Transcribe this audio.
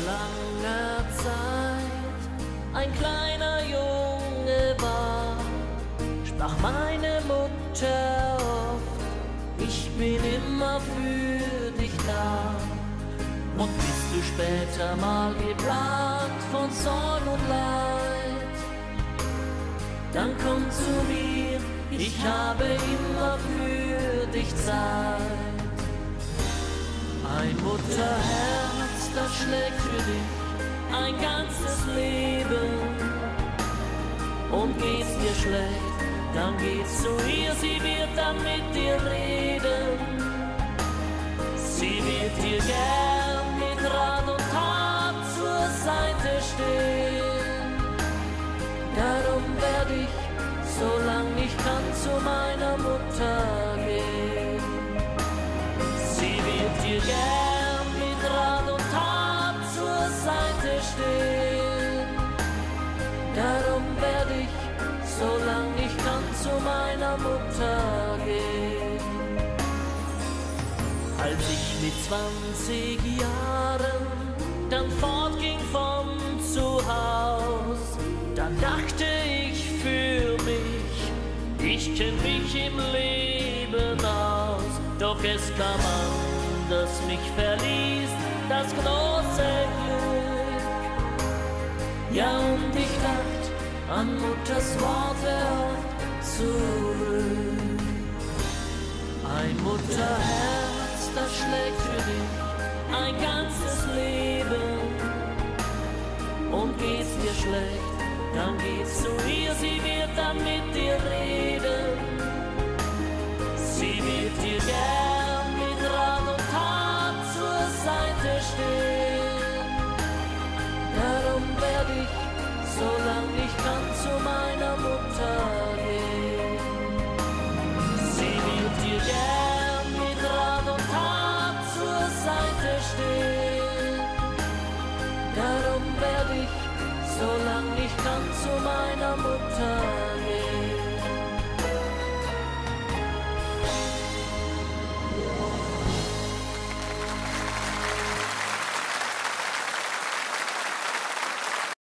langer Zeit ein kleiner Junge war, sprach meine Mutter oft: Ich bin immer für dich da. Und bist du später mal geplagt von Sorgen und Leid, dann komm zu mir, ich habe immer für dich Zeit. Ein Mutterherz, das schlägt für dich ein ganzes Leben. Und geht's dir schlecht, dann geht's zu ihr, sie wird dann mit dir reden. Sie wird dir gern mit Rat und Tat zur Seite stehen. Darum werde ich, solange ich kann, zu meiner Mutter gehen. Sie wird dir gern mit Rat und Tat zur Seite stehen. Darum werde ich, solange ich kann, zu meiner Mutter gehen. Als ich mit 20 Jahren dann fortging von zu Haus, dann dachte ich für mich, ich kenn mich im Leben aus. Doch es kam an, das mich verließ, das große Glück. Ja, und ich dachte an Mutters Worte oft zurück. Ein Mutterherz, das schlägt für dich ein ganzes Leben. Und geht's dir schlecht, dann geht's zu ihr, sie wird dann mit dir reden. Sie wird dir gern mit Rat und Tat zur Seite stehen. Darum werde ich, solange ich kann, zu meiner Mutter gehen. Sie wird dir gern mit Rat und Tat zur Seite stehen. Darum werde ich, solange ich kann, zu meiner Mutter